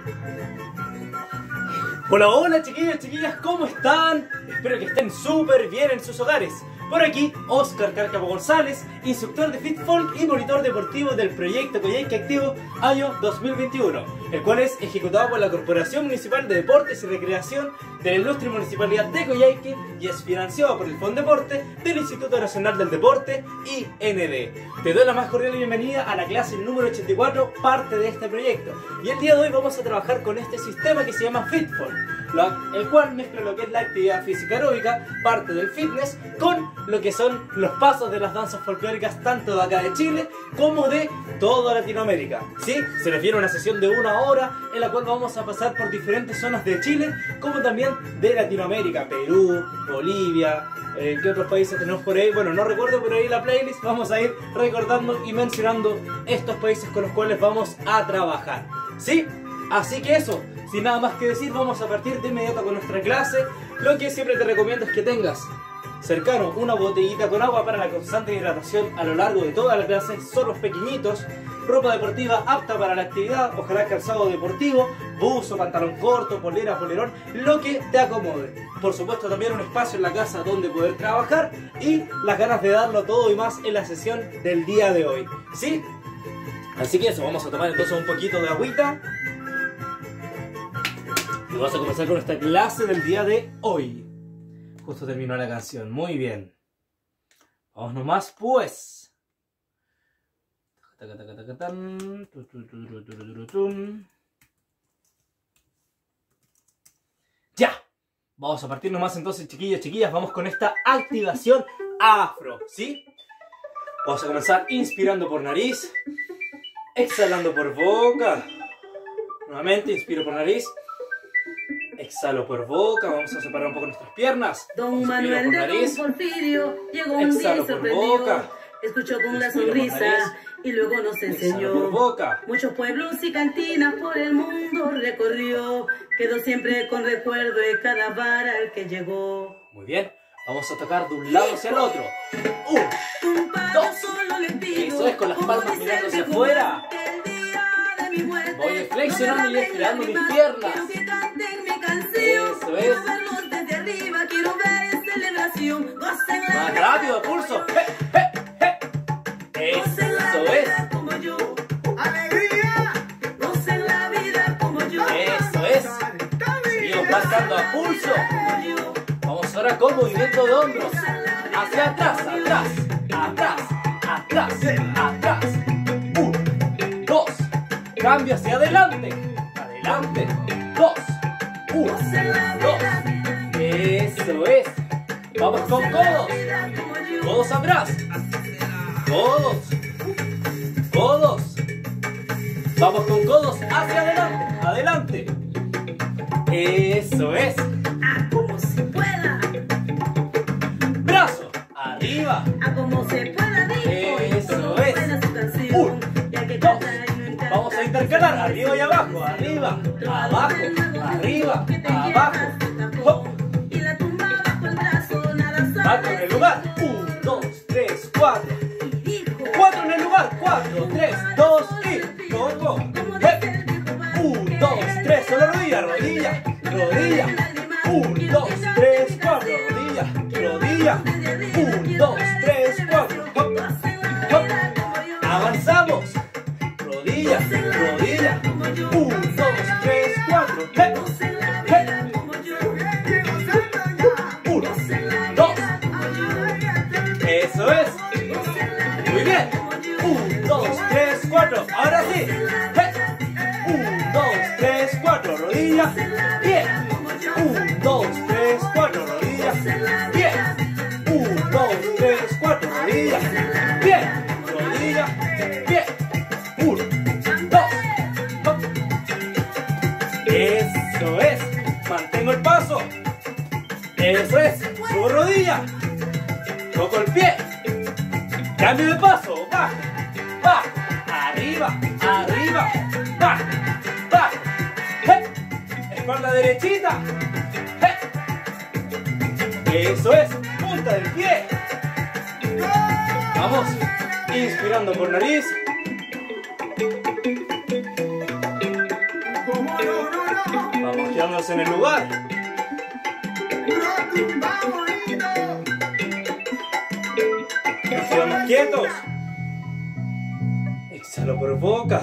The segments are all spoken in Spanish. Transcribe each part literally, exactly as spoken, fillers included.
Hola, hola chiquillos, chiquillas, ¿cómo están? Espero que estén súper bien en sus hogares. Por aquí, Oscar Cárcamo González, instructor de FitFolk y monitor deportivo del proyecto Coyhaique Activo año dos mil veintiuno, el cual es ejecutado por la Corporación Municipal de Deportes y Recreación de la Ilustre Municipalidad de Coyhaique y es financiado por el Fondeporte del Instituto Nacional del Deporte, I N D. Te doy la más cordial bienvenida a la clase número ochenta y cuatro, parte de este proyecto. Y el día de hoy vamos a trabajar con este sistema que se llama FitFolk, el cual mezcla lo que es la actividad física aeróbica, parte del fitness, con lo que son los pasos de las danzas folclóricas tanto de acá de Chile como de toda Latinoamérica. ¿Sí? Se refiere a una sesión de una hora en la cual vamos a pasar por diferentes zonas de Chile como también de Latinoamérica, Perú, Bolivia, eh, ¿qué otros países tenemos por ahí? Bueno, no recuerdo, pero ahí en la playlist vamos a ir recordando y mencionando estos países con los cuales vamos a trabajar. ¿Sí? Así que eso, sin nada más que decir, vamos a partir de inmediato con nuestra clase. Lo que siempre te recomiendo es que tengas cercano una botellita con agua para la constante hidratación a lo largo de toda la clase, soros pequeñitos, ropa deportiva apta para la actividad, ojalá calzado deportivo, buzo, pantalón corto, polera, polerón, lo que te acomode. Por supuesto también un espacio en la casa donde poder trabajar y las ganas de darlo todo y más en la sesión del día de hoy. ¿Sí? Así que eso, vamos a tomar entonces un poquito de agüita. Y vamos a comenzar con esta clase del día de hoy. Justo terminó la canción, muy bien. Vamos nomás pues. Ya. Vamos a partir nomás entonces, chiquillos, chiquillas. Vamos con esta activación afro, ¿sí? Vamos a comenzar inspirando por nariz, exhalando por boca. Nuevamente, inspiro por nariz, exhalo por boca. Vamos a separar un poco nuestras piernas. Don Manuel de Don Porfirio llegó un día y sorprendió. Escuchó con la sonrisa y luego nos enseñó. Muchos pueblos y cantinas por el mundo recorrió. Quedó siempre con recuerdo de cada bar al que llegó. Muy bien. Vamos a tocar de un lado hacia el otro. Un, dos. Eso es, con las palmas mirando hacia afuera. Voy flexionando y estirando mis piernas. Eso es. Más rápido, pulso. ¡Eh, eh, eh! Eso es. ¡Alegría! Gocen la vida como yo. Eso es. Seguimos pasando a pulso. Vamos ahora con movimiento de hombros. Hacia atrás, atrás, atrás, atrás, atrás. Uno, dos. Cambio hacia adelante. Adelante. Dos. Uno, dos. Eso es. Vamos con codos. Codos atrás. Codos. Codos. Vamos con codos hacia adelante. Adelante. Eso es. A como se pueda. Brazo. Arriba. A como se pueda, dijo. Eso es. Uno, dos. Vamos a intercalar. Arriba y abajo. Arriba. Abajo. Arriba. Abajo. Hop. Cuatro en el lugar. Uno, dos, tres, cuatro. Cuatro en el lugar. Cuatro, tres, dos y go, go. Uno, dos, tres. Solo rodilla, rodilla, rodilla. Uno, dos, tres, cuatro. Rodilla, rodilla. Uno, dos, tres, cuatro. Hop, hop. Avanzamos. Rodilla, rodilla. Uno, dos, tres, cuatro. Hey, hey. Uno, dos. Eso es. Muy bien. Uno, dos, tres, cuatro. Ahora sí. Hey. Uno, dos, tres, cuatro. Rodilla. Bien. Uno, dos, tres, cuatro. Rodilla. Bien. Uno, dos, tres, cuatro. Rodilla. Bien. Rodilla. Bien. Uno, dos. Hop. Eso es. Mantengo el paso. Eso es. Subo rodilla. Toco el pie. Cambio de paso. Bajo. Bajo. Arriba. Arriba. Bajo. Bajo. ¡Hey! Espalda derechita. ¡Hey! Eso es. Punta del pie. Vamos. Inspirando por nariz. Vamos quedándonos en el lugar. Nos quedamos quietos. Exhalo por boca.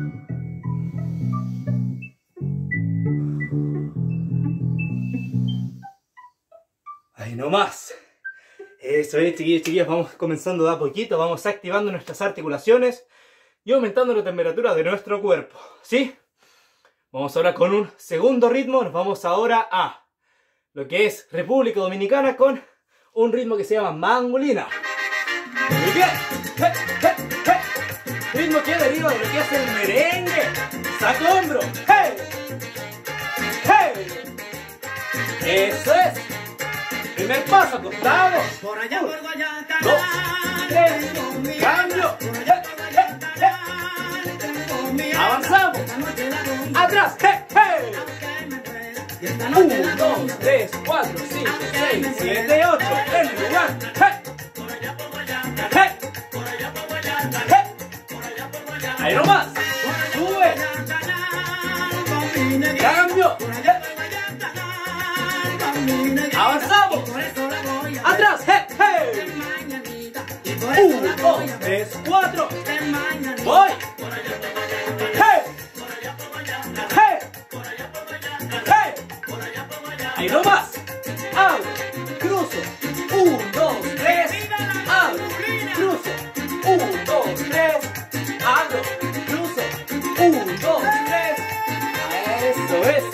Ahí nomás. Eso es, chiquillos, chiquillas. Vamos comenzando de a poquito. Vamos activando nuestras articulaciones y aumentando la temperatura de nuestro cuerpo. ¿Sí? Vamos ahora con un segundo ritmo. Nos vamos ahora a lo que es República Dominicana con un ritmo que se llama mangolina. Muy bien. Hey, hey, hey. Ritmo que deriva de lo que es el merengue. Saco hombro. Hey. Hey. Eso es. Primer paso, acostado. Por allá, por allá, dos, tres, cambio. Avanzamos. Atrás. Hey, hey. uno, dos, tres, cuatro, cinco, seis, siete, ocho. En el lugar. Hey. Hey. Hey. Ahí nomás. Sube. Cambio. Avanzamos. Atrás. Hey, hey. uno, dos, tres, cuatro. Voy. Hey. Hey. Hey. Ahí nomás. Abro. Cruzo. uno, dos, tres. Abro. Cruzo. uno, dos, tres. Abro. Cruzo. uno, dos, tres. Eso es.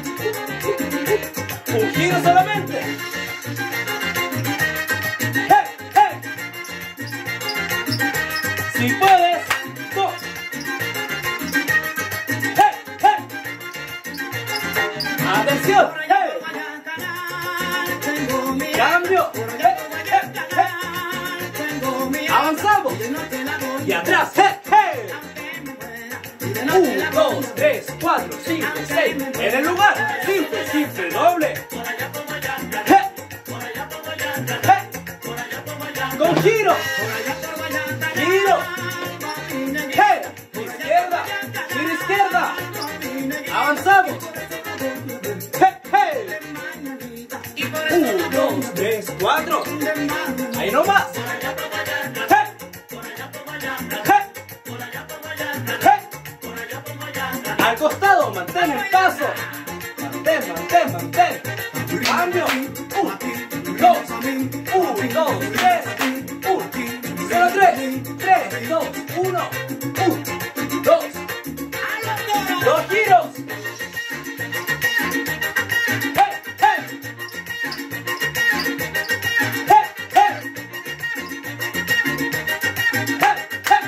Un giro solamente. Hey, hey. Si puedes, dos. Hey, hey. Atención. Hey. Cambio. Hey, hey, hey. Avanzamos. Y atrás. Hey, hey. uno, dos, tres, cuatro, cinco, seis. En el lugar. Simple, simple, doble. Hey. Hey. Con giro. Giro. Hey. Izquierda. Giro izquierda. Avanzamos. Hey, hey. uno, dos, tres, cuatro. Ahí nomás. Hey. Hey. Hey. Al costado, mantén el paso. Mantén, mantén, mantén. Cambio. uno, dos, uno, dos, tres. uno, cero, tres, tres, dos, uno, uno, dos. Dos giros. Hey, hey. Hey, hey. Hey,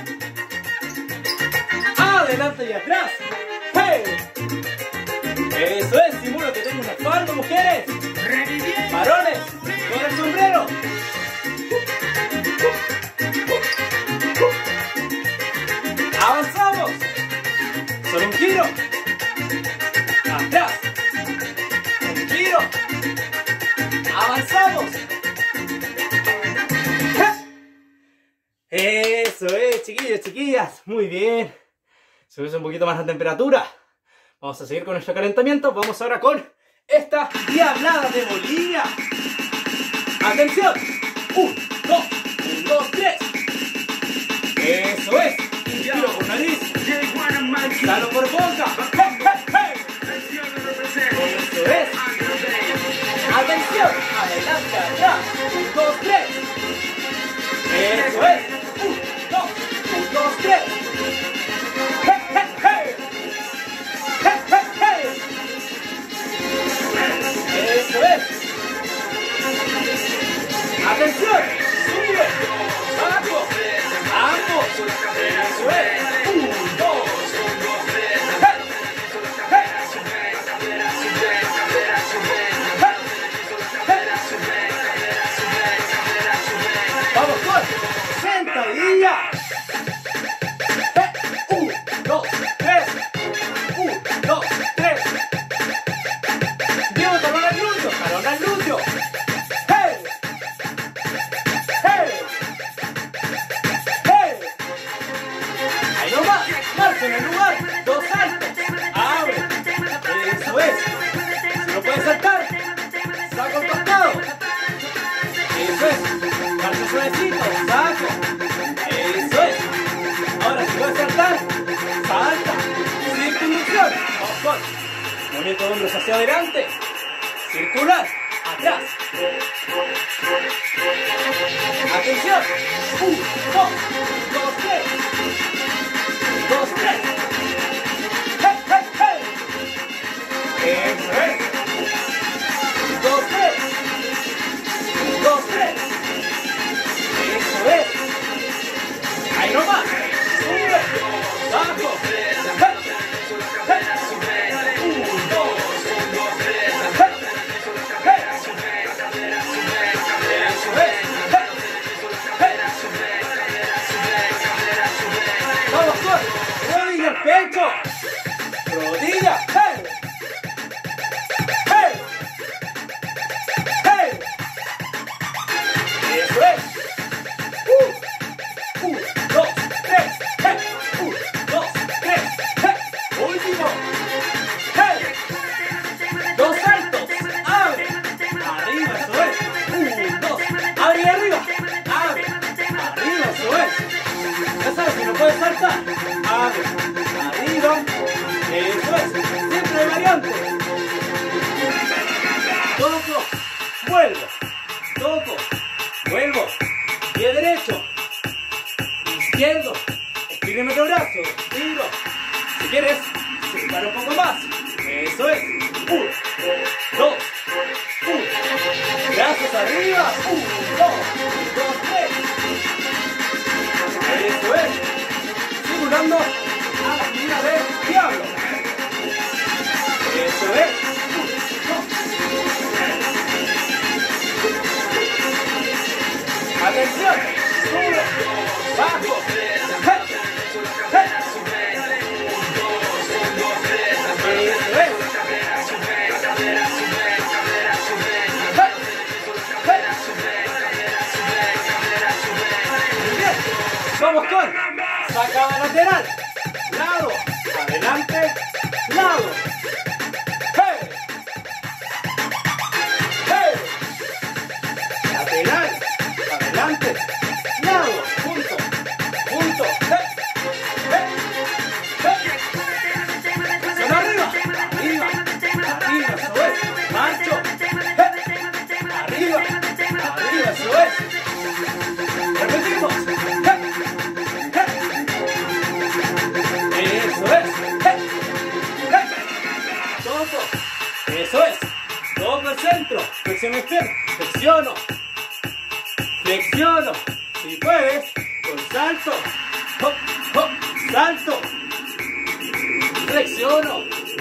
hey. Adelante y atrás. Hey. Eso es, simulo que tengo una espalda, mujeres. Varones, con el sombrero. Avanzamos. Solo un giro. Atrás. Un giro. Avanzamos. Eso es, chiquillos, chiquillas. Muy bien. Subimos un poquito más la temperatura. Vamos a seguir con nuestro calentamiento. Vamos ahora con esta diablada de Bolivia. Atención. uno, dos, uno, dos, tres. Eso es. Inspiro por nariz. Exhalo por boca. Hey, hey, hey. Eso es. Atención. Adelante, atrás. uno, dos, tres. Eso es. uno, dos, uno, dos, tres. Hey, hey, hey. Hey, hey, hey. Eso es. Atención. Sube. Bajo. Ambos. con movimiento de hombros hacia adelante, circular, atrás. Atención. uno, dos, dos, tres. dos, tres. ¡Hey, hey, hey! Eso es. dos, tres. dos, tres. Eso es. Ahí nomás. Sube. Bajo. Pecho, rodilla, hey, hey, hey, eso es, uh, uno, dos, tres, hey, uno, dos, tres, hey, último, hey, dos saltos, abre, arriba, eso es, uno, dos, abre y arriba, abre, arriba, eso es, ya sabes, si no puedes saltar, abre, eso es, siempre hay variante. Toco, vuelvo, toco, vuelvo, pie derecho, izquierdo, estíreme el brazo, tiro. Si quieres, separa un poco más. Eso es, uno, dos, uno, brazos arriba, uno, dos, dos, tres. Eso es, simulando a la figura del diablo. Eso es. Atención. Sube. Bajo. Hey. Hey. Eso es. Hey. Hey. Muy bien. Vamos con sacada lateral. Lado. Adelante. Lado. Lateral, adelante, lado, punto, punto, hey, hey, hey. Son arriba, arriba, arriba, eso es, marcho, hey, arriba, arriba, eso es. Repetimos, hey, hey. Eso es, hey, hey. Toco, eso es, toco el centro, flexiono izquierda, flexiono. Flexiono, si puedes, con salto, hop, hop, salto, flexiono.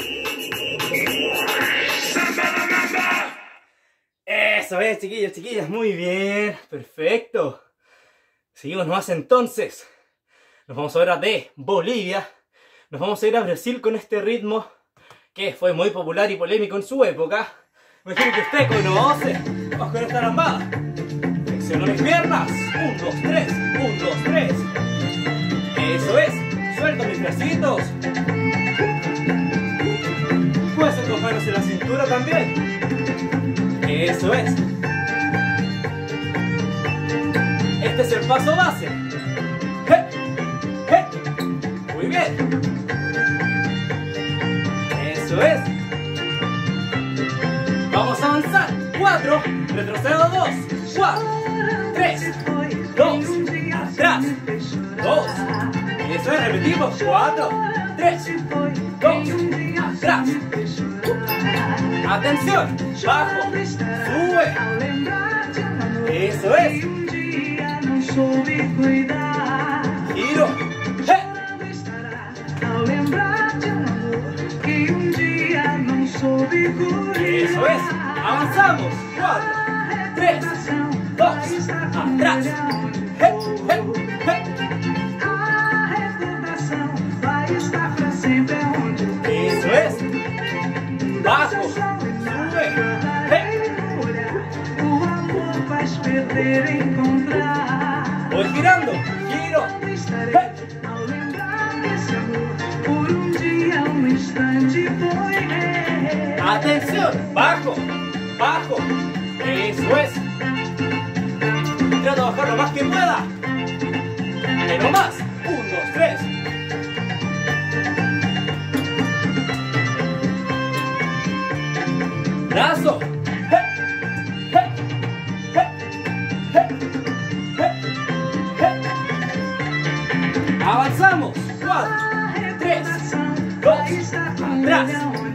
Eso es, chiquillos, chiquillas, muy bien, perfecto. Seguimos nomás entonces. Nos vamos ahora de Bolivia, nos vamos a ir a Brasil con este ritmo que fue muy popular y polémico en su época. Me imagino que usted conoce. Vamos con esta lambada. Flexiono mis piernas, uno, dos, tres, uno, dos, tres. Eso es, suelto mis bracitos. Puedes hacer tus manos en la cintura también. Eso es. Este es el paso base. ¡Hey! ¡Hey! Muy bien. Eso es. Vamos a avanzar. Cuatro, retrocedo dos, cuatro. tres, dos, atrás, dos, eso es, repetimos, cuatro, tres, dos, atrás, atención, bajo, sube, eso es, giro, hey. Eso es, avanzamos, cuatro, tres, dos, atrás, hey, hey, hey. Eso es, bajo, sube, hey. Voy girando, giro, hey. Atención, bajo, bajo, eso es. Trato de bajar lo más que pueda. Pero más. uno, dos, tres. brazo. Avanzamos. Cuatro, tres, dos, atrás.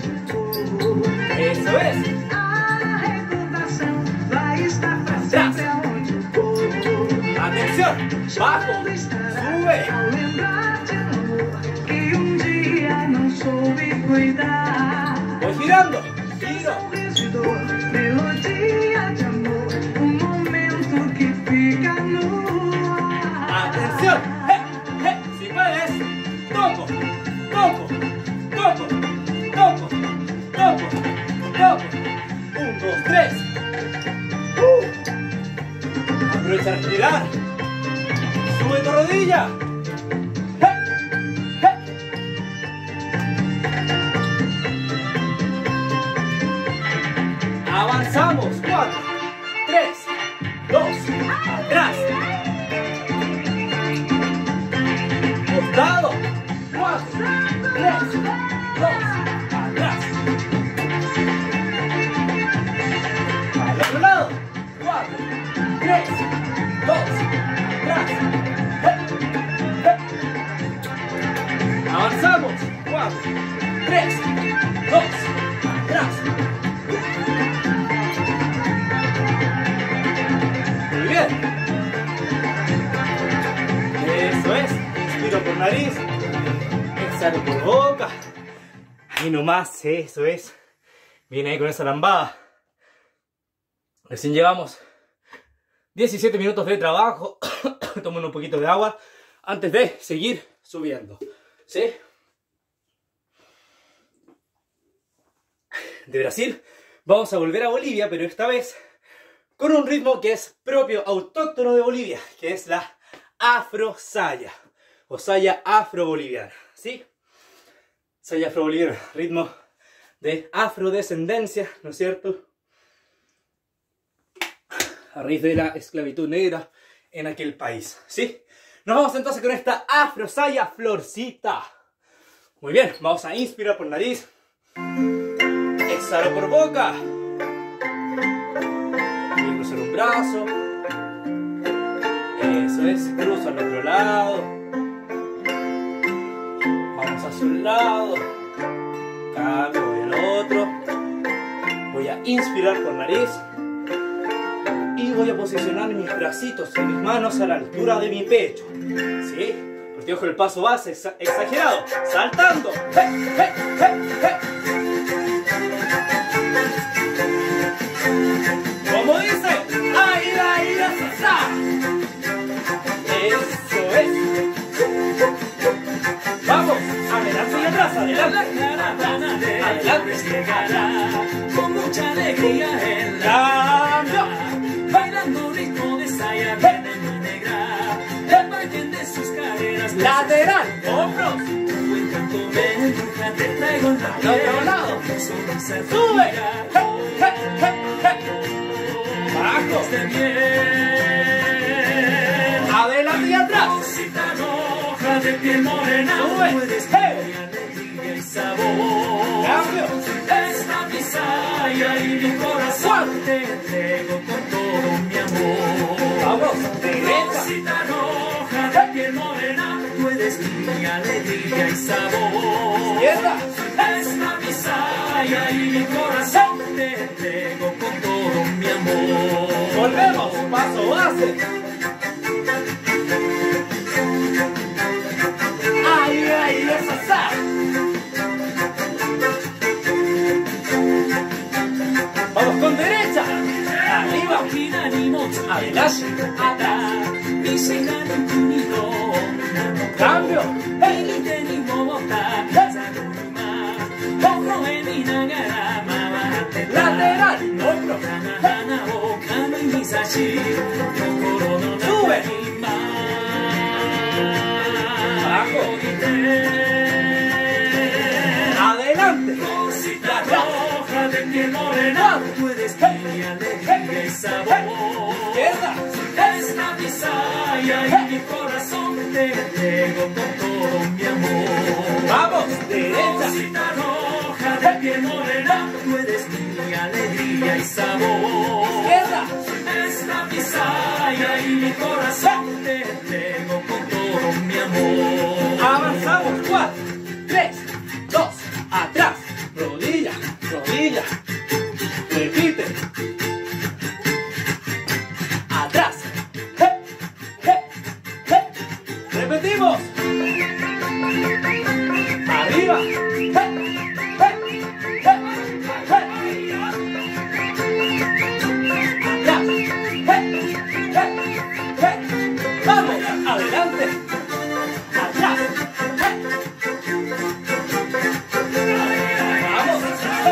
Eso es. Atrás. Atención. Bajo. Sube. Voy girando. Giro. Atención. Hey, hey. Si puedes. Toco. Toco. Toco. Toco. Toco. Toco. Un, dos, tres. Uh. Aprovecha a respirar. Sube tu rodilla. Hey, hey. Avanzamos. Cuatro, tres, dos, atrás. Costado. Cuatro, tres, dos, atrás. Al otro lado. Cuatro, tres, dos, atrás. Hey, hey. Avanzamos. Cuatro, tres, dos, atrás. Muy bien. Eso es. Inspiro por nariz. Exhalo por boca. Ahí nomás. Eso es. Viene ahí con esa lambada. Recién llevamos diecisiete minutos de trabajo. Tomo un poquito de agua antes de seguir subiendo. ¿Sí? De Brasil vamos a volver a Bolivia, pero esta vez con un ritmo que es propio, autóctono de Bolivia, que es la afro saya o saya afro-boliviana. ¿Sí? Saya afro-boliviana, ritmo de afrodescendencia, ¿no es cierto? A raíz de la esclavitud negra en aquel país, ¿sí? Nos vamos entonces con esta afro saya florcita. Muy bien, vamos a inspirar por nariz. Exhalo por boca. Voy a cruzar un brazo. Eso es, cruzo al otro lado. Vamos hacia un lado. Cambio, voy al otro. Voy a inspirar por nariz. Y voy a posicionar mis bracitos y mis manos a la altura de mi pecho. ¿Sí? Porque ojo, el paso base exa exagerado. Saltando. ¡Hey, hey, hey, hey! Como dice, ¡ay, ay, ay, sa! Eso es. Vamos, adelante y atrás, adelante. Adelante. Con mucha alegría en la cambio. Bailando ritmo de saya, viene mi negra. El baile de sus caderas. Lateral, hombros. Tu encanto me empuja, te traigo en la piel. Otro lado. Sonrisa Sube. Hey, hey, hey, hey. Bajo. de miel. Adelante y atrás. Rosita roja de piel morena. Sube. Puedes Hey. mi alegría y sabor. Cambio. Esta mi saya y mi corazón te entrego con todo mi amor. Vamos, derecha. Rosita roja de piel morena, tú eres mi alegría y sabor. Izquierda. Esta mi saya y mi corazón te entrego con todo mi amor. Volvemos, paso base. Ay, ay, esa sa. Vamos con derecha. Arriba. Adelante. Cambio. Hey. Lateral. Hombro. Sube. Abajo. Adelante. Roja de piel morena, tú eres mi alegría y sabor. Izquierda. Esta mi saya y mi corazón te entrego con todo mi amor. Vamos, derecha. Rosita roja de piel morena, tú eres mi alegría y sabor. Izquierda. Esta Misaya y mi corazón te entrego con todo mi amor. Avanzamos, cuatro, tres, dos, atrás, rodilla, rodilla, repite, atrás, je, je, je. Repetimos, arriba, je, je, je, je. Atrás, je, je, je. Vamos, adelante, atrás, je. Vamos, je,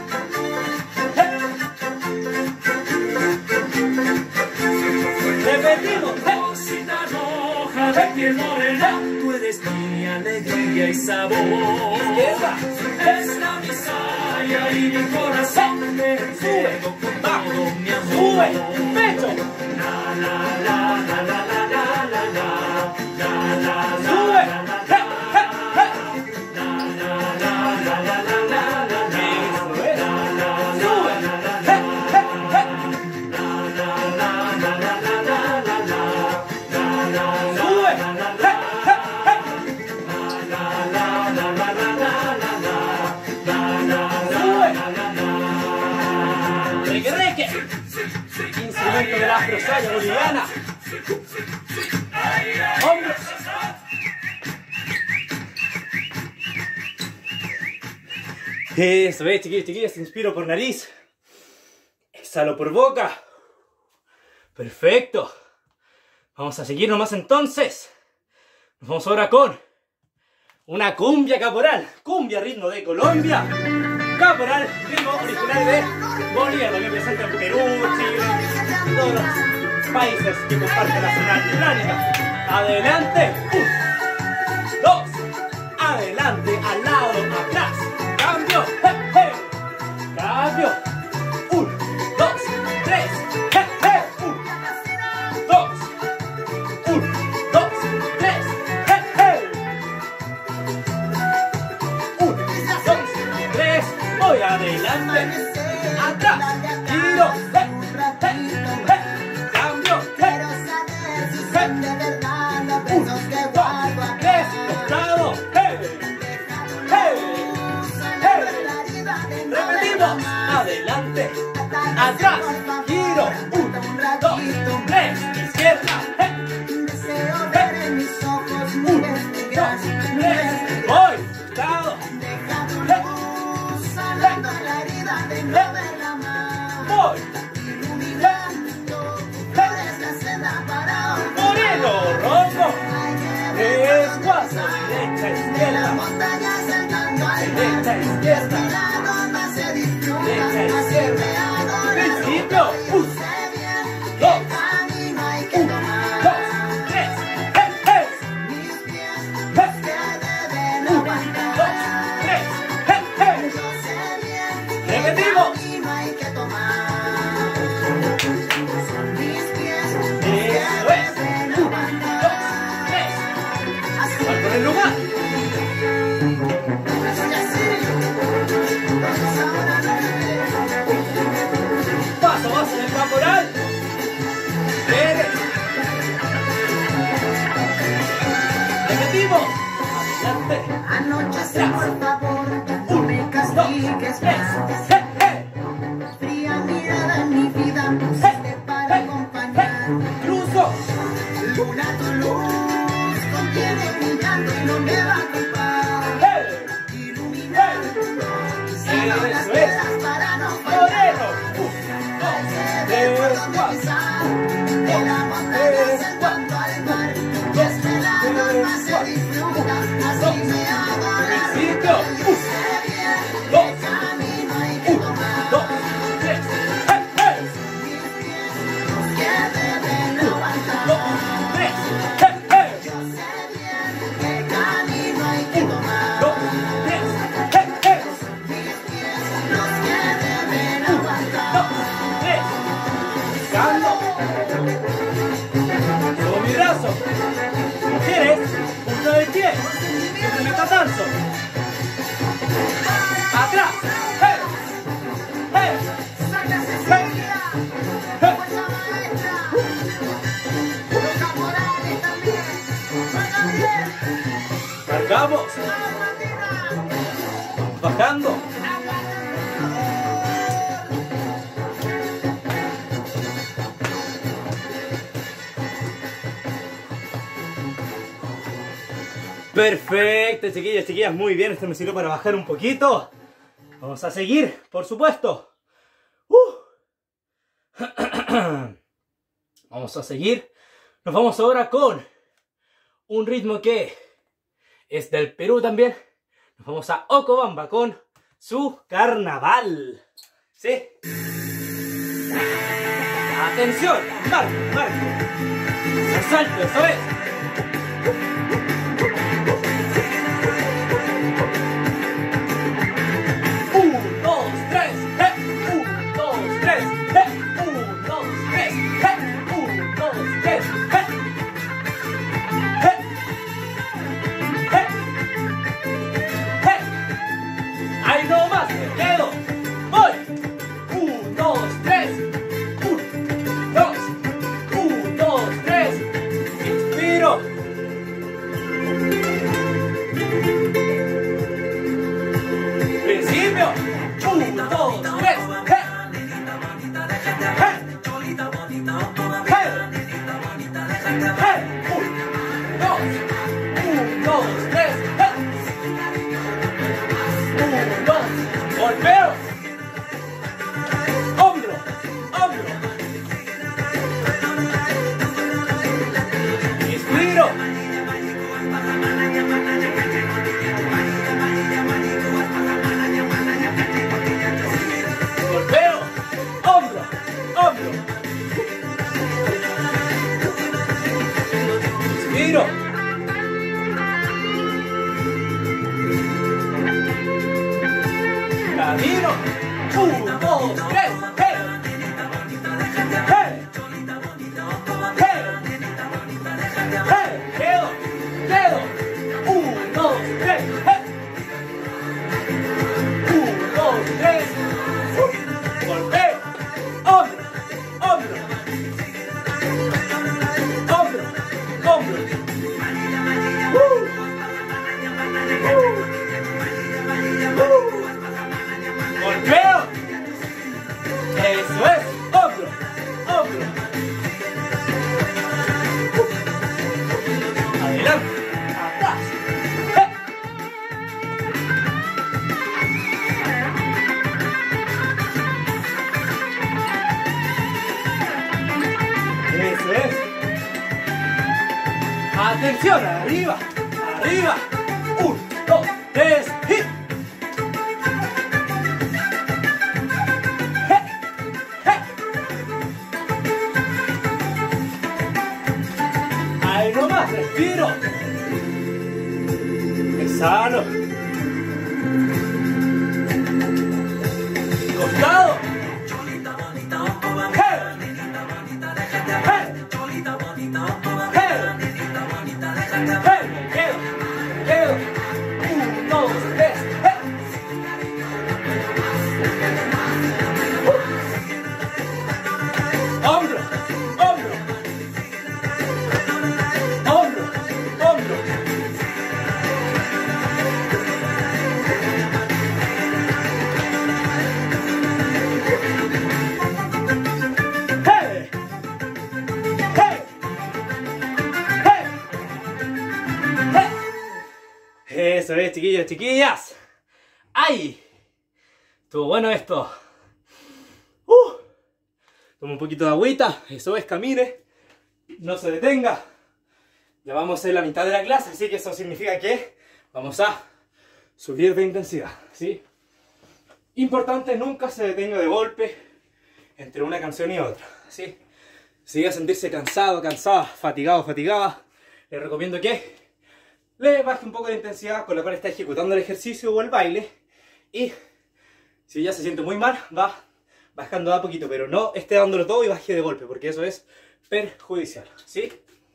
je. Repetimos, Rosita roja de piel morena, tú eres mi alegría y sabor. Izquierda. Es la Misaya y mi corazón te entrego con todo mi amor. Sube, pecho. La, la, la, la, la, la, la, la, la, la, la, sube. Je, je, je. La, la, la, la, la, la, la, la, la. Eso es. Sube. Je, je, je. La, la, la, la, la, la, la, la, la. La, la, sube. Je, je, je. La, la, la, la, la, la, la, la. La, la, sube. Reque, reque. Instrumento de la afrosaya boliviana. Hombros. Eso es, chiquillos, chiquillas. Inspiro por nariz. Exhalo por boca. Perfecto. Vamos a seguir nomás entonces. Nos vamos ahora con una cumbia caporal. Cumbia ritmo de Colombia. Caporal, ritmo original de Bolivia, también presente en Perú, Chile, todos los países que comparten la zona atlántica. Adelante, un, dos, adelante, al lado, atrás, cambio, je, je. Cambio, un, dos, tres, je, je. Un, dos, un, dos, tres, je, je. Un, dos, tres, voy adelante, atrás, giro, je, je, je. Cambio, je, je. Un, dos, tres, costado, je, je, je. Repetimos, adelante, atrás, giro, un, dos, tres, izquierda, je, je. Un, dos, tres, voy, costado, je, je. Voy, moreno, rojo, tres, cuatro, derecha, izquierda, derecha, izquierda, derecha, izquierda, principio, un, dos, un, dos, tres, je, je, je, un, dos, tres, je, je. Repetimos. Eso es. Un, dos, tres. Salto en el lugar. Paso, paso en el caporal. Derecha. Repetimos. Adelante. Anoche, por favor, no me castigues más. Je, je. Fría mirada en mi vida pusiste para acompañar. Cruzo. Luna, tu luz contiene mi llanto y no me va a culpar. Je. Iluminando, quizá las Eso es. velas para no Moreno. fallar. Un, dos, Se ve tres, por donde cuatro. pisar, de la montaña saltando al mar. Y es que la alma se disfruta, así me hago la Principio. ruta. Yo sé bien Dos. qué camino hay que Un, tomar. dos, tres. Je, je. Mis pies que deben aguantar. Dos, tres. Je, je. Yo sé bien qué camino hay que tomar. Dos, tres. Je, je. Mis pies los que deben Dos, aguantar. tres. Pisando. Sigamos. Bajando. Perfecto, chiquillos, chiquillas, muy bien. Esto me sirvió para bajar un poquito. Vamos a seguir, por supuesto. Uh. Vamos a seguir. Nos vamos ahora con un ritmo que es del Perú también. Nos vamos a Okobamba con su carnaval. ¿Sí? Atención, marco, marco. El salto, eso es. Atención, arriba, arriba, un, dos, tres, hit. Hey, hey. Ahí nomás, respiro. Exhalo. Costado. Eso es, chiquillos, chiquillas. ¡Ay! Estuvo bueno esto. Uh. Toma un poquito de agüita. Eso es, camine. No se detenga. Ya vamos a hacer la mitad de la clase, así que eso significa que vamos a subir de intensidad, ¿sí? Importante, nunca se detenga de golpe entre una canción y otra, ¿sí? Si llega a sentirse cansado, cansada, fatigado, fatigada, les recomiendo que le baje un poco de intensidad con la cual está ejecutando el ejercicio o el baile. Y si ya se siente muy mal, va bajando a poquito, pero no esté dándolo todo y baje de golpe, porque eso es perjudicial, ¿sí?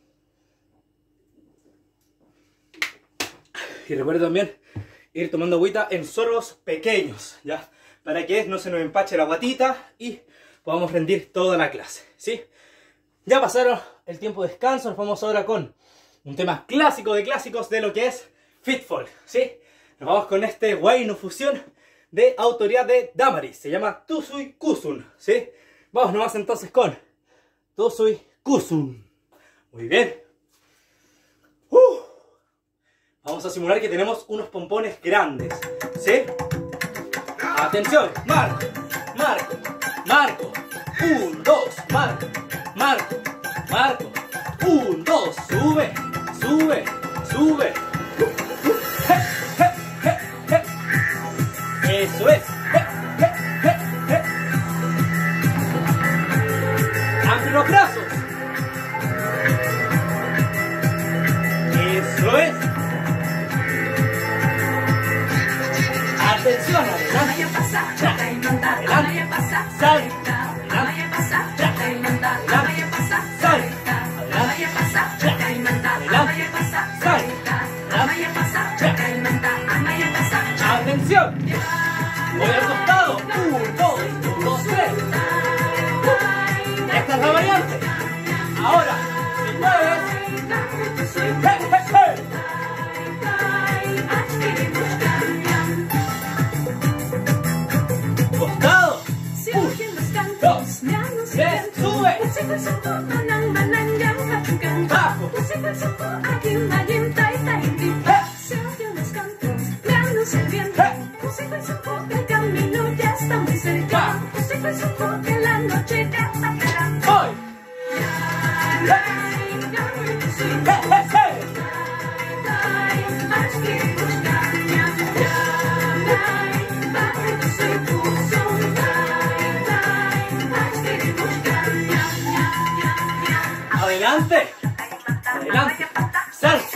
Y recuerda también ir tomando agüita en sorbos pequeños, ¿ya? Para que no se nos empache la guatita y podamos rendir toda la clase, ¿sí? Ya pasaron el tiempo de descanso, nos vamos ahora con un tema clásico de clásicos de lo que es Fitfolk, ¿sí? Nos vamos con este Waino fusión de autoría de Damaris. Se llama Tusui Kusun, ¿sí? Vamos nomás entonces con Tusui Kusun. Muy bien. Uh. Vamos a simular que tenemos unos pompones grandes, ¿sí? Atención, marco, marco, marco. Un, dos, marco, marco, marco. Un, dos, sube, sube, sube. Je, je, je, je. Eso es. Je, je, je, je. Abre los brazos. Eso es. Atención, adelante. Adelante. Sal. Atención, voy al costado. Un, dos, un, dos, tres. Esta es la variante. Ahora, si mueves. Hey, hey, hey. Costado. Un, dos, tres, sube. Bajo. El camino ya está muy cerca. Que la noche ya está clara. Voy. Adelante. Adelante. Salto.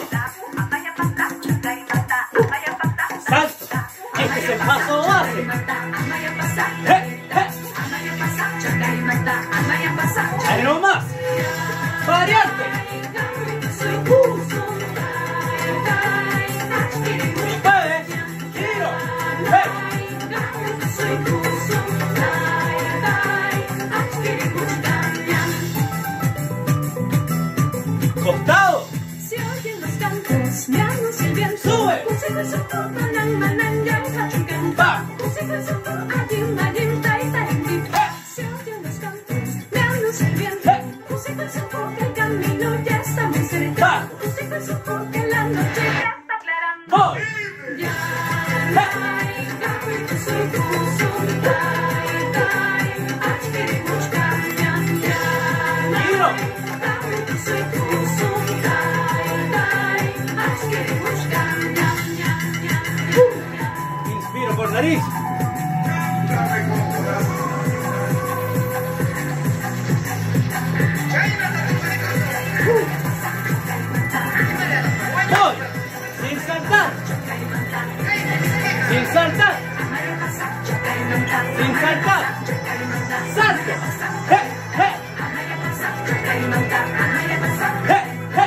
Salto. Este es el paso base. ¡Eh! ¡Eh! ¡Ahí no más! ¡Variante! ¡Si puedes! ¡Giro! ¡Eh! ¡Costado! Se oyen los cantos, me anuncia el viento. ¡Sube! ¡Bajo! El camino ya está muy cerca. Que la noche ya está clara. ¡Voy! Inspiro por nariz. Voy, sin saltar, sin saltar, sin saltar, salto, ¡eh, eh! ¡Eh,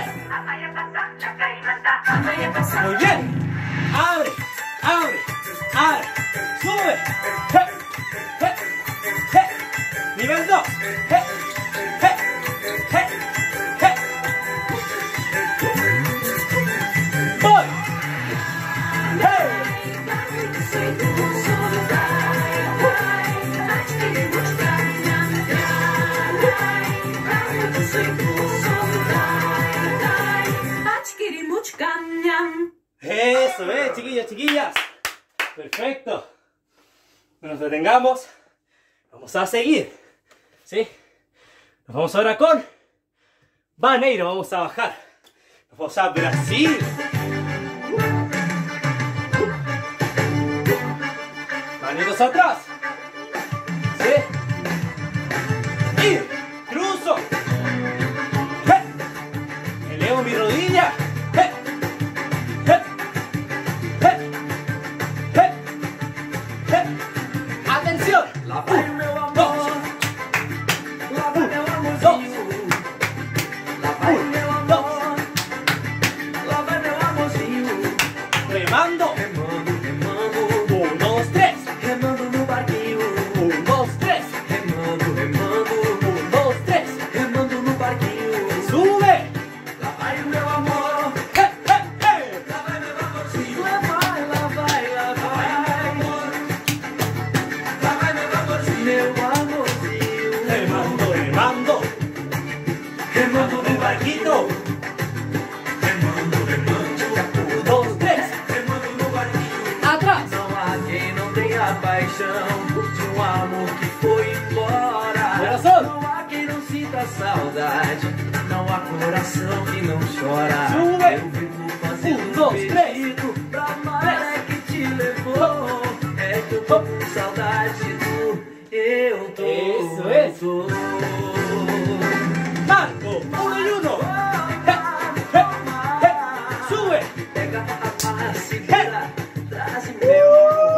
eh! Muy bien, abre, abre, abre, sube, ¡eh, eh, eh! Nivel dos, ¡eh, eh, eh, eh! Voy, ¡hey! Eso es, chiquillos, chiquillas. Perfecto. No nos detengamos. Vamos a seguir. ¿Sí? Nos vamos ahora con Vaneiro. Vamos a bajar. Nos vamos a Brasil. Manitos atrás. ¿Sí? Y cruzo. ¡Eh! Elevo mi rodilla. ¡Eh! ¡Eh! ¡Eh! ¡Eh! ¡Eh! ¡Atención! La Dos. Dos. Remando. Un, dos, tres. meu amorzinho. Remando, remando. Remando no barquito. Remando, remando. Um, dois, três. Remando no barquinho. Atrás. Não há quem não tenha paixão de um amor que foi embora. Coração. Não há quem não sinta saudade. Não há coração que não chora. Sube. Eu vivo fazendo Um, dois, três. pra amar é que te levou. É que eu tô com saudade do eu tô. Isso, isso. Tô. Marco, uno y uno. Hey, hey, hey. Sube. Pega a barra, segura, traz o meu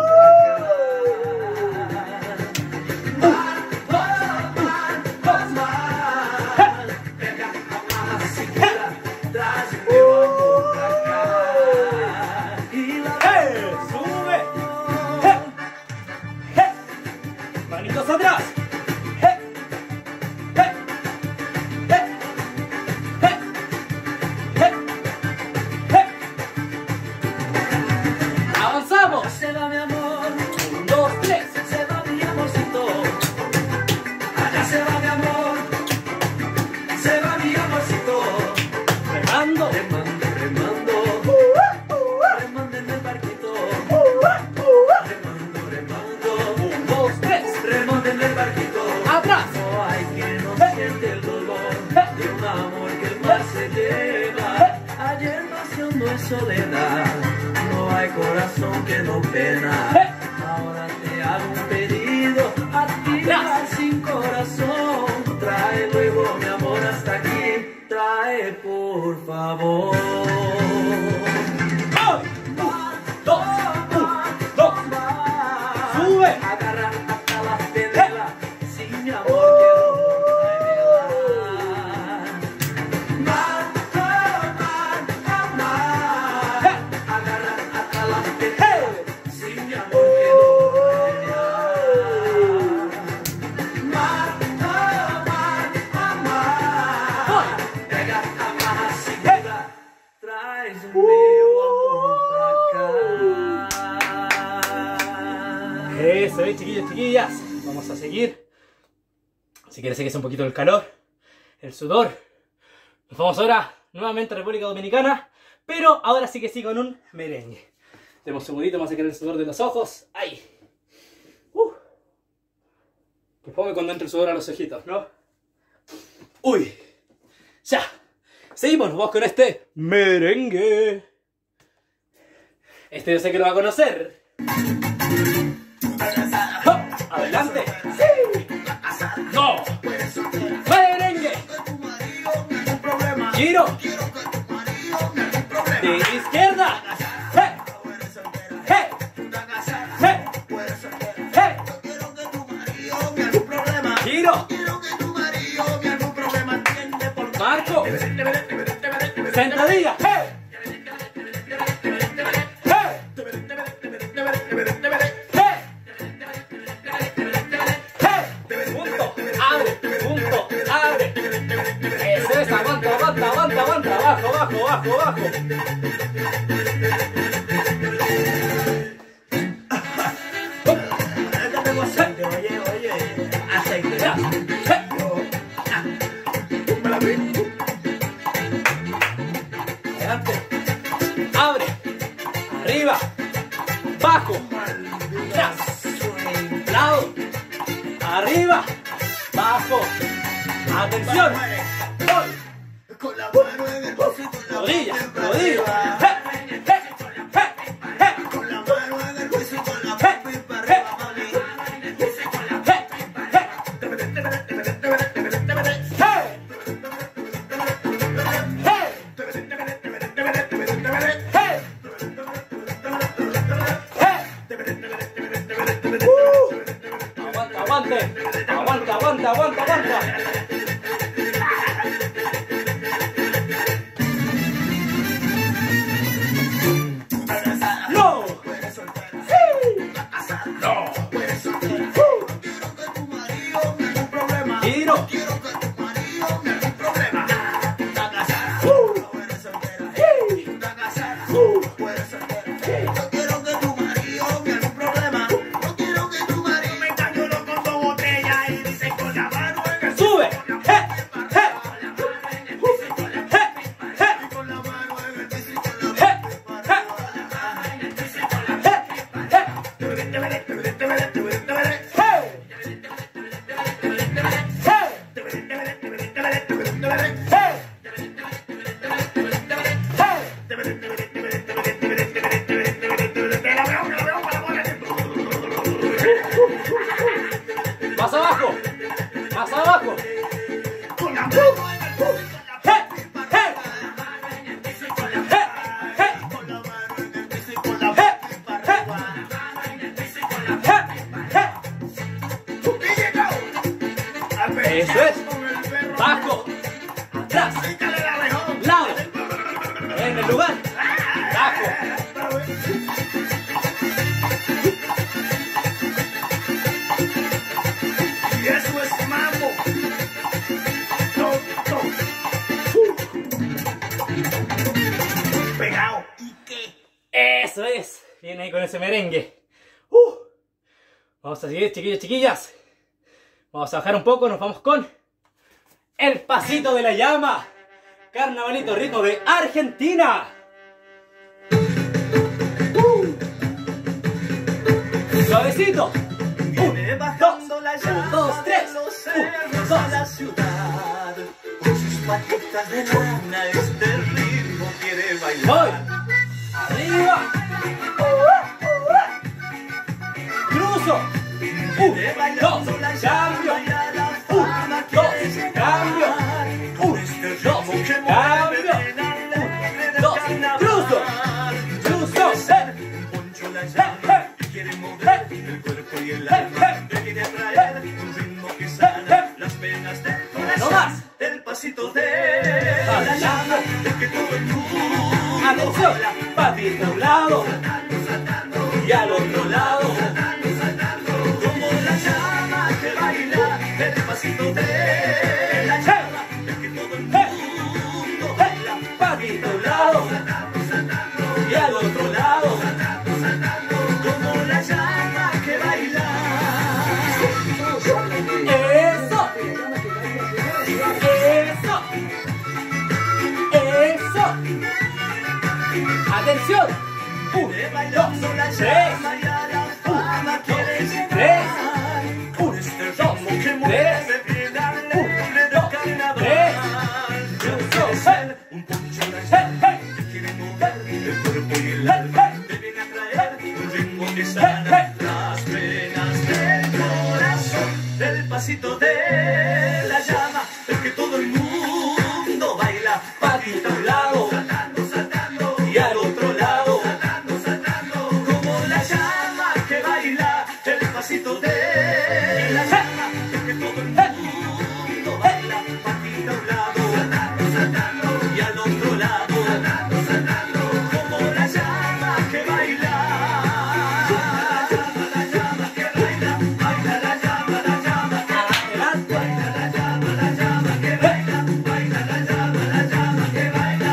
amor pra cá. E lá Hey, sube. Hey, hey. Manitos atrás. Hey, hey, hey, hey, hey, hey. Avanzamos. se va mi amor, Un, dos, tres. se va mi amorcito. Allá se va mi amor, se va mi amorcito. Remando. Remando, remando, remando en el barquito. Remando, remando, Un, dos, tres. remando en el barquito. Atrás. No hay quien no siente el dolor de un amor que el mar se lleva. Ayer nació no es soledad, no hay corazón que no pena. Ahora te hago un pedido a ti, Atrás. sin corazón. Trae luego mi amor hasta aquí, trae por favor. Un, dos, un, dos. Sube. Agarra hasta la penela, sin mi amor quiero bailar. Mar, mar, mar, mar. Agarra hasta la penela, sin mi amor quiero bailar. Mar, mar, mar, mar. Pega a barra, segura, traz o meu amor pra cá. Eso es, chiquillos, chiquillas. Vamos a seguir. Si quieres que sea un poquito el calor, el sudor. Nos vamos ahora nuevamente a República Dominicana, pero ahora sí que sí con un merengue. Demos un segundito, vamos a sacar el sudor de los ojos. ¡Ay! Uh. Que fome cuando entra el sudor a los ojitos, ¿no? ¡Uy! ¡Ya! Seguimos, nos vamos con este merengue. Este yo sé que lo va a conocer. ¡Oh! ¡Adelante! ¡Sí! ¡No! ¡Merengue! ¡Giro! ¡De izquierda! ¡Hey! ¡Hey! ¡Hey! ¡Hey! ¡Giro! ¡Marco! ¡Sentadilla! ¡Hey! ¡Hey! Punto, abre, punto, abre. Eso es, aguanta, aguanta, aguanta, aguanta. Bajo, bajo, bajo, bajo. Oye, oye, aceite. Ya. Adelante. Abre. Arriba. Bajo. Atrás. Lado. Arriba. Bajo. Atención. Voy. Con la mano en el bolso y con la Rodilla. boca Rodilla. para Hey, arriba. hey, hey, hey. Con la mano en el bolso y con la Hey, boca para hey. arriba, mami. Hey, hey, hey. Hey. Uh. Aguanta, aguante. Aguanta, aguanta, aguanta, aguanta. No. Sí. No. Giro. Más abajo. Más abajo. Eso es. Bajo. Atrás. Lado. En el lugar. Bajo. Y eso es mambo. No, no. Uh. Pegado. ¿Y qué? Eso es. Viene ahí con ese merengue. Uh. Vamos a seguir, chiquillos, chiquillas. Vamos a bajar un poco, nos vamos con el pasito de la llama. Carnavalito rico de Argentina. Uh. Suavecito. Viene bajando la llama un, dos, tres. de los cerros a la ciudad. Con sus patitas de lana este ritmo quiere bailar. Voy. Arriba. Cruzo. Un, dos, cambio. Un, dos, cambio. Un, dos, cambio. Un, dos, cruzo. Cruzo. Poncho la llama quiere mover el cuerpo y el alma. Quiere atraer un ritmo que sana las penas del No más. El pasito de la llama es que todo el mundo. Atención. Patito a un lado. Y al otro lado. El pasito de la llama es que todo el mundo baila. Patito a un lado. Y al otro lado. Como la llama que baila. Eso. Eso. Eso. Atención. Un, dos, tres. Tres. Un, dos, tres. Un poncho la llama quiere mover el cuerpo y el alma. Deben atraer un ritmo que sana las penas del corazón. El pasito de la llama es que todo el mundo baila. Patito a un lado. Y al otro lado. Como la llama que baila. El pasito de la llama es que todo el mundo baila. Patito a un lado. Y al otro lado. Como la llama que baila. La llama que baila. Baila la llama, la llama que baila. Baila la llama, la llama que baila. Baila la llama, la llama que baila.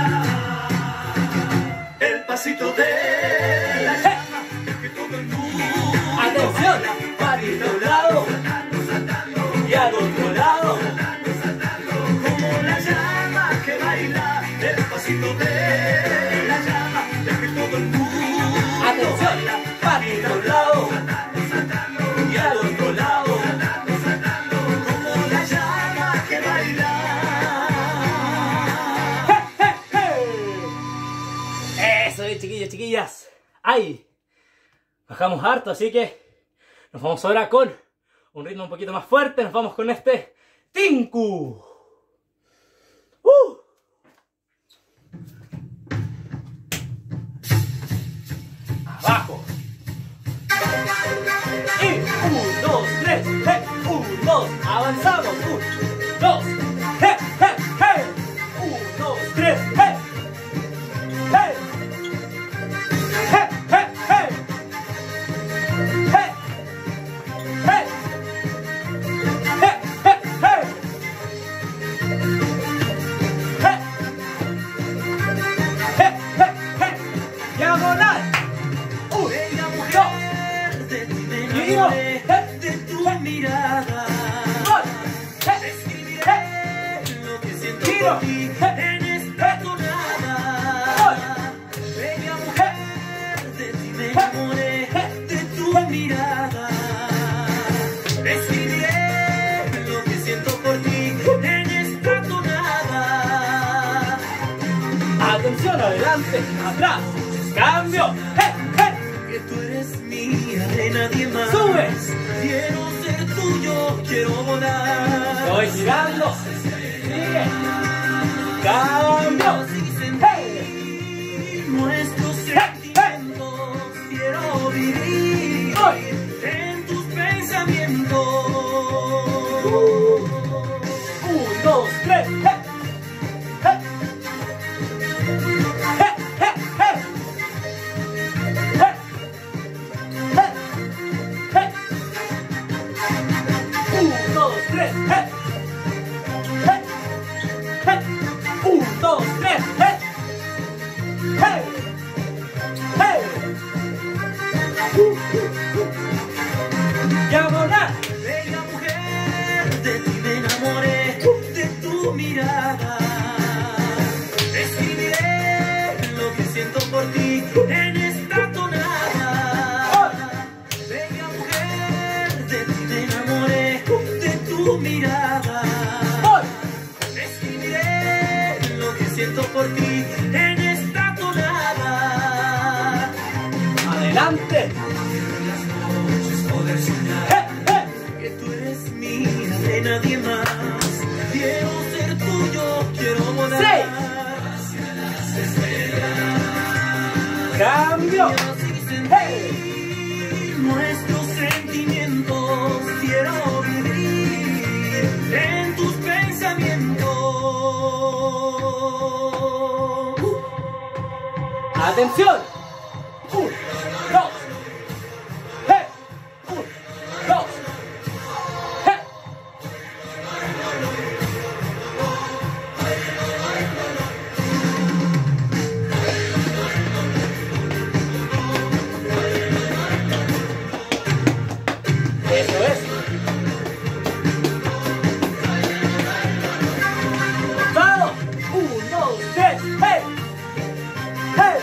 El pasito de la llama es que todo el mundo. Atención. Patito a un lado. Y al otro lado. Como la llama que baila, el pasito de la llama, es que todo el mundo. Atención. Patito a un lado. Y al otro lado. Como la llama que baila. Eso es, chiquillos, chiquillas. ¡Ay! Bajamos harto, así que nos vamos ahora con un ritmo un poquito más fuerte. Nos vamos con este Tinku. ¡Uh! Abajo. Y un, dos, tres. Hey. Un, dos. Avanzamos. Un, dos. Hey, hey, hey. Un, dos, tres. Hey. Hey. Hey, hey, hey. Hey. Hey. Hey, hey, hey. Hey. Hey, hey, hey. Diagonal. Un, Bella dos. mujer, de ti me Giro. enamoré, de tu mirada. Dos. Hey. Escribiré lo que siento Giro. por ti en esta tonada. Bella mujer, de ti me enamoré, de tu mirada. Escribiré lo que siento por ti en esta tonada. Atención, adelante, atrás. Cambio. Hey, hey. Que tú eres mía, de nadie más. Sube. Quiero ser tuyo quiero volar. Estoy girando. Sigue. Cambios. Hey. Nuestros sentimientos quiero vivir Hoy. en tus pensamientos. Un, dos, tres. Hey. Hey. Hey, hey, hey. Hey. Hey. Hey. Un, dos, tres. Hey. Hey. Hey. Un, dos, tres. Hey. Hey. Hey. Diagonal. Bella mujer, de ti me enamoré, de tu mirada. Escribiré lo que siento por ti en esta tonada. Bella mujer, de ti me enamoré, de tu mirada. Escribiré lo que siento por ti en esta tonada. Adelante. Las noches poder soñar Hey, hey. que tú eres mía, de nadie más. Quiero ser tuyo, quiero volar Seis. hacia las estrellas. Cambio. Y así sentir Hey. nuestros sentimientos. Quiero vivir en tus pensamientos. Atención. Un, dos. Hey. Un, dos. Hey. Eso es. Costado. Un, dos, tres. Hey. Hey.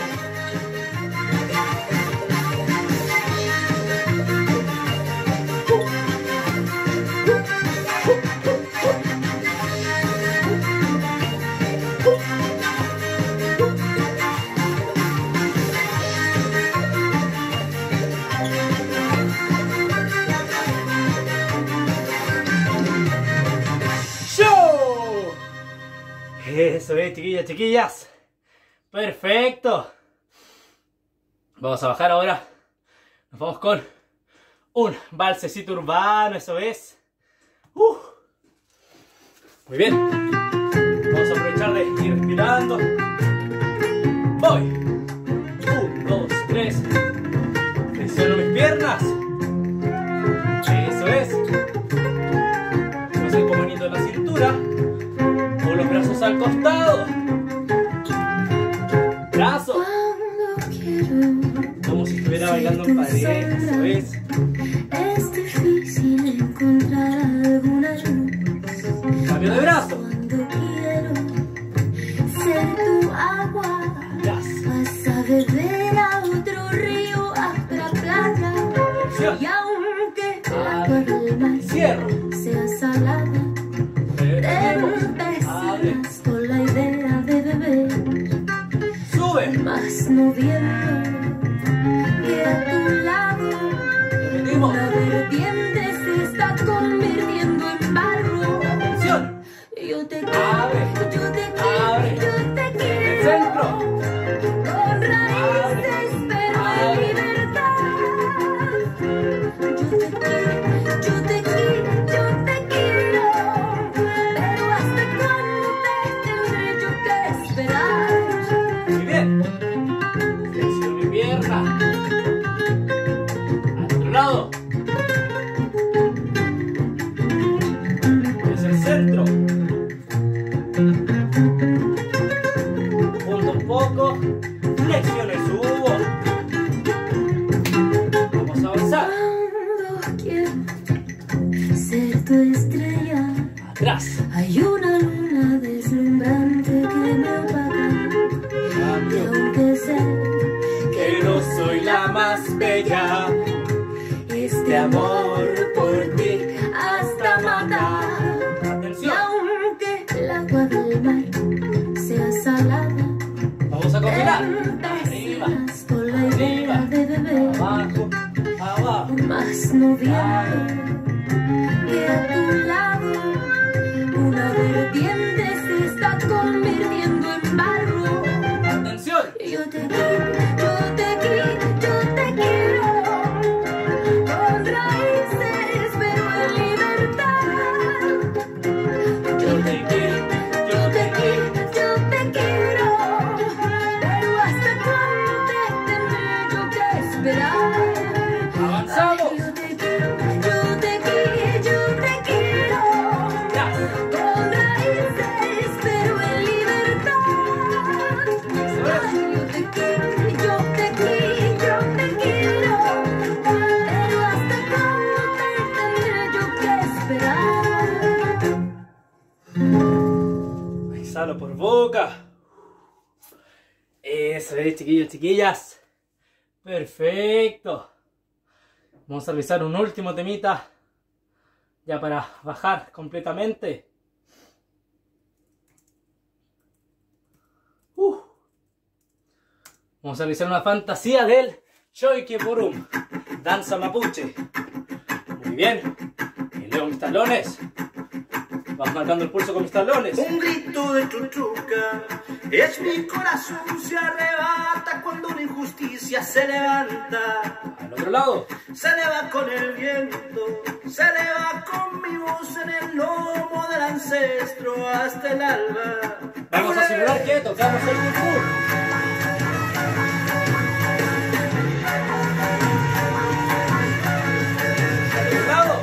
¡Show! Eso es, chiquillas, chiquillas. Perfecto. Vamos a bajar ahora. Nos vamos con un balsecito urbano, eso es. Uh. Muy bien. Vamos a aprovechar de ir respirando. Voy. Un, dos, tres. Flexiono mis piernas. Eso es. Vamos a ir poniendo la cintura. Con los brazos al costado. Brazos. Como si estuviera bailando en pareja, eso es. Es difícil encontrar alguna luz. Cambio de brazo. Cuando quiero ser tu agua, Atrás. vas a beber a otro río, a otra playa. Flexión. Y aunque el Abre. agua del mar Cierro. sea salada, te Repetimos. Abre. empezarás con la idea de beber. Sube. Más moviendo que a tu lado Repetimos. la vertiente se está convirtiendo en barro. Atención. Yo te quiero, Abre. yo te quiero, Abre. yo te El quiero. centro. Con raíces pero en Abre. libertad. Yo te quiero, yo te quiero, yo te quiero. Pero hasta cuándo te tendré yo que esperar. Muy bien. Flexiono mi pierna. Al otro lado. Es el centro. Junto un poco. Flexiono y subo. Vamos a avanzar. Cuando quiero ser tu estrella, Atrás. hay una luna deslumbrante que me opaca. Y Cambio. aunque sé Que no soy la más bella. Este amor por ti hasta matar. Y Atención. aunque el agua del mar sea salada, Vamos a combinar. Arriba. empezarás con la idea Arriba. de beber. Abajo. Abajo. Más moviendo que a tu Exhalo por boca. Eso es, chiquillos, chiquillas. Perfecto. Vamos a realizar un último temita. Ya para bajar completamente. Uh. Vamos a realizar una fantasía del Choiqueporum. Danza mapuche. Muy bien. Y leo mis talones. Vas marcando el pulso con mis talones. Un grito de chuchuca, es mi corazón, se arrebata cuando una injusticia se levanta. Al otro lado. Se eleva con el viento, se eleva con mi voz en el lomo del ancestro hasta el alba. Vamos a simular que tocamos el kung fu. Al otro lado.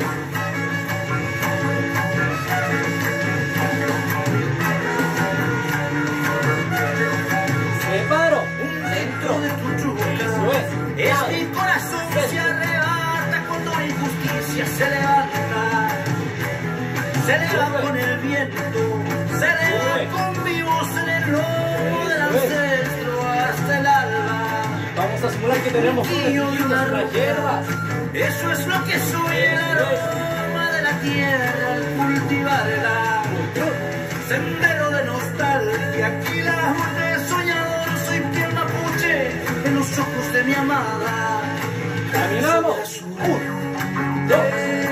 Separo. Un grito de chuchuca, Eso es. es mi corazón, se arrebata cuando la injusticia se levanta. Se eleva con el viento, se eleva con mi voz en el lomo del ancestro hasta el alba. Vamos a simular que tenemos unos niños, unas hierbas. Eso es lo que soy, el aroma de la tierra al cultivarla. Sendero de nostalgia, aquí la voz del soñador, soy piel mapuche en los ojos de mi amada. Caminamos. Uno, dos,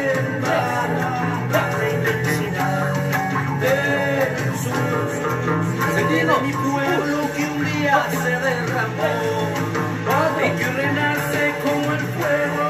la inmensidad del sur. Seguimos mi pueblo que un día se derramó y que renace como el fuego.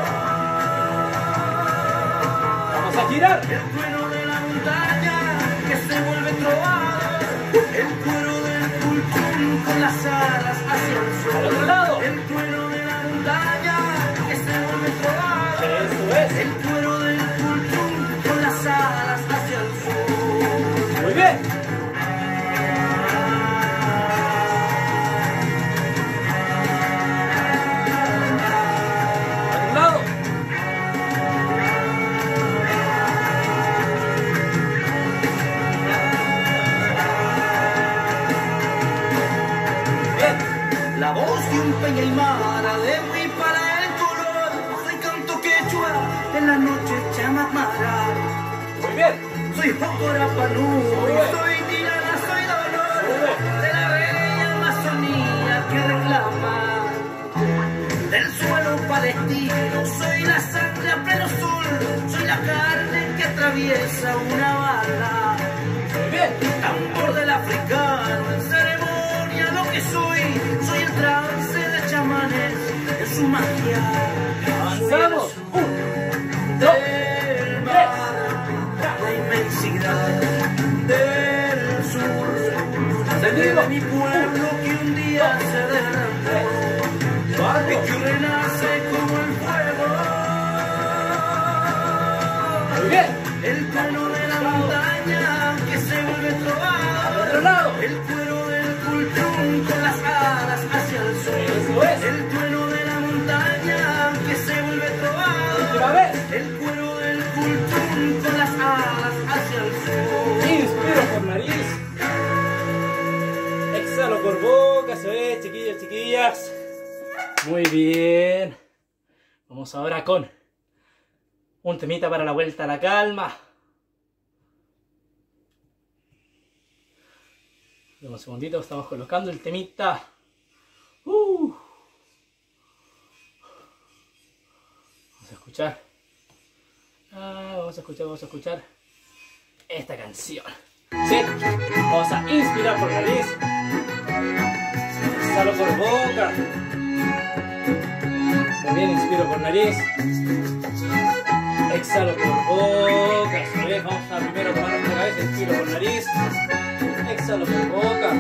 Vamos a girar. El cuero de la montaña que se vuelve trovado, el cuero del culchún con las alas hacia el sol. Al otro lado. El cuero de la montaña que se vuelve trovado, Eso es. el cuero del culchún con las alas hacia el sol. Muy bien. Al otro lado. Bien. La voz de un peña aymara de muy para el color, soy canto quechua en la noche chamamara. Muy bien. Soy Jocorapanú, soy tirana, soy dolor de la bella Amazonía que reclama del suelo palestino. Soy la sangre a pleno sol, soy la carne que atraviesa una bala. Muy bien. Tambor del africano, en ceremonia lo que soy, soy el trance de chamanes en su magia. Avanzamos. Un, dos, Del mar, la inmensidad del sur, Seguimos. de mi pueblo que un día se derramó y que renace como el fuego. Muy bien. El plano de la montaña que se vuelve Al trovado, otro lado. el cuero del cultrún con las alas hacia el sol. Eso es. El cuero de la montaña que se vuelve trovado, Última vez. el cuero del cultrún con las alas hacia el sol. Inspiro por nariz. Exhalo por boca. Se ve, chiquillos, chiquillas. Muy bien. Vamos ahora con un temita para la vuelta a la calma. Dame un segundito, estamos colocando el temita. Uh. Vamos a escuchar. Ah, vamos a escuchar, vamos a escuchar esta canción. ¿Sí? Vamos a inspirar por nariz. Exhalo por boca. Muy bien, inspiro por nariz. Exhalo por boca. ¿Sí? Vamos a primero tomar nuestra cabeza. Inspiro por nariz. Exhalo por boca.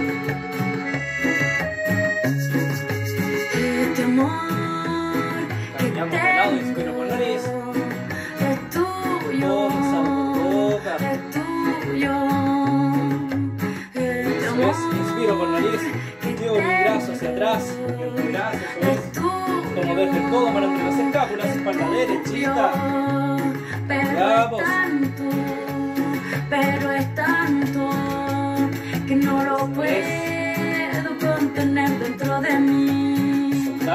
Este amor que Caminamos de lado, inspiro por nariz. es tuyo, Exhalo por boca. es tuyo. Este Eso amor es, inspiro por nariz. Llevo mi brazo hacia atrás. Mi brazo, eso es. es tuyo. Como desde el codo para entre las escápulas, espalda derechita. Pero Vamos. es tanto, pero es tanto que no lo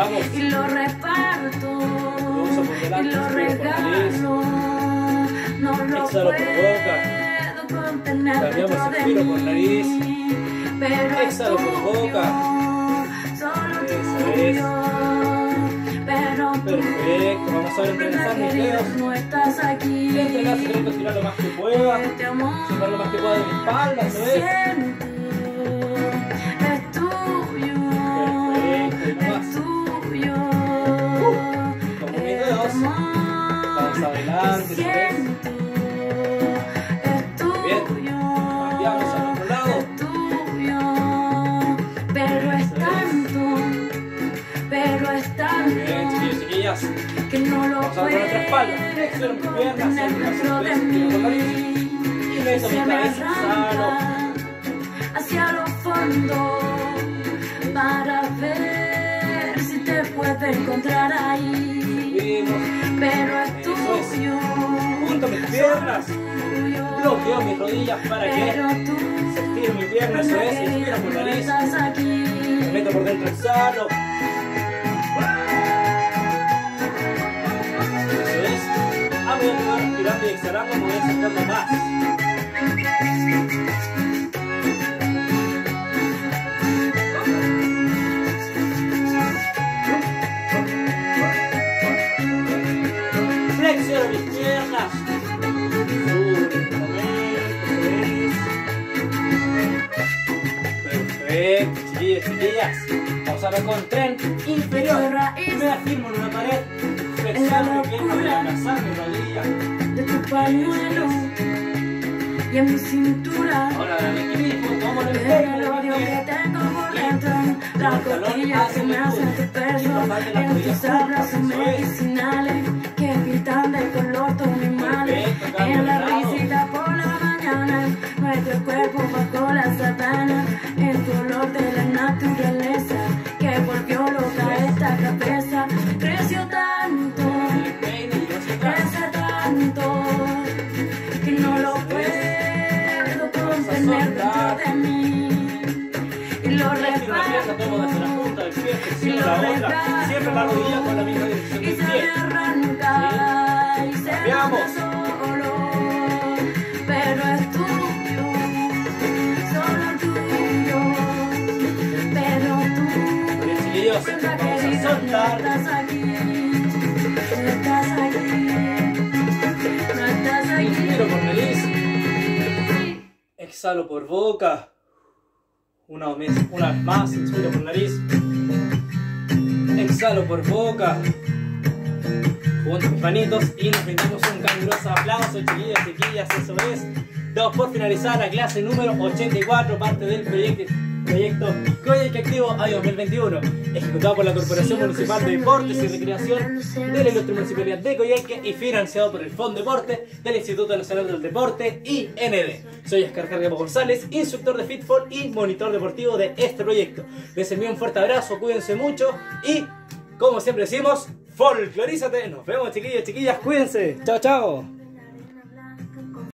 Veamos. y lo reparto Lo uso por delante, y lo inspiro por nariz. regalo. No lo Exhalo por boca. puedo contener Cambiamos, dentro de inspiro por mí, nariz. pero Exhalo es por tuyo, boca. solo Eso tuyo, es. pero tú, Perfecto. Vamos ahora a entrelazar mis querido, dedos. no estás aquí. Entrelazo, intento estirar lo más que pueda. Este amor Sacar lo más que pueda de mi espalda, eso es. siento, es tuyo, Perfecto, y no más. es tuyo. Con mis Este dedos. amor Vamos adelante, que eso es. siento, es tuyo. Cambiamos al otro lado. Es tuyo, pero es Eso es. tanto, pero es Bien, tanto chiquillos, chiquillas. que no lo Vamos a ver nuestra espalda. Flexiono mis puedo piernas, contener circulación dentro de de inspiro por la nariz. mí. Y meto mi Se me cabeza, exhalo. arranca hacia lo fondo para ver si te puedo encontrar ahí. Subimos. Pero es Eso es. tuyo, Junto mis piernas. tuyo. Bloqueo mis rodillas para Pero que tú, se estire mi pierna, eso es. Inspiro por no nariz. estás aquí. Me meto por dentro, exhalo. Eso es. A medida que voy respirando y exhalando, me voy acercando más. Flexiono mis piernas. Perfecto, chiquillos, chiquillas. Vamos ahora con tren inferior. Me afirmo en una pared. Flexiono mi pierna, voy a abrazar mi rodilla. De tu pañuelo y en mi cintura. Ahora el equilibrio, tomo el En el odio que tengo por dentro, las costillas que me hacen tu peso, en tus abrazos medicinales que pintan de color todos mis males, en la risita por la mañana, nuestro cuerpo bajo la sabana, el color de la naturaleza que volvió loca esta cabeza, creció tanto, crece tanto, que no lo puedo contener dentro de mí. Y lo reparto, y lo regalo, siempre la rodilla con la misma dirección y del se me pie. arranca, y se me Cambiamos. hace solo, pero es tuyo, solo tuyo, pero tú, Bien, chiquillos, siempre vamos a querido, no soltar. estás aquí, no estás aquí, no estás Inspiro por nariz, aquí. exhalo por boca. Una vez, una vez más, inspiro por nariz, exhalo por boca. Junto mis manitos y nos brindamos un caluroso aplauso, chiquillos, chiquillas, eso es. Damos por finalizar la clase número ochenta y cuatro, parte del proyecto, proyecto Coyhaique Activo año dos mil veintiuno, ejecutado por la Corporación Municipal de Deportes y Recreación de la Ilustre Municipalidad de Coyhaique y financiado por el Fondo Deporte del Instituto Nacional del Deporte I N D. Soy Oscar Carcapó González, instructor de Fitfall y monitor deportivo de este proyecto. Les envío un fuerte abrazo, cuídense mucho y, como siempre decimos, folclorízate. Nos vemos, chiquillos, chiquillas, cuídense. Chao, chao.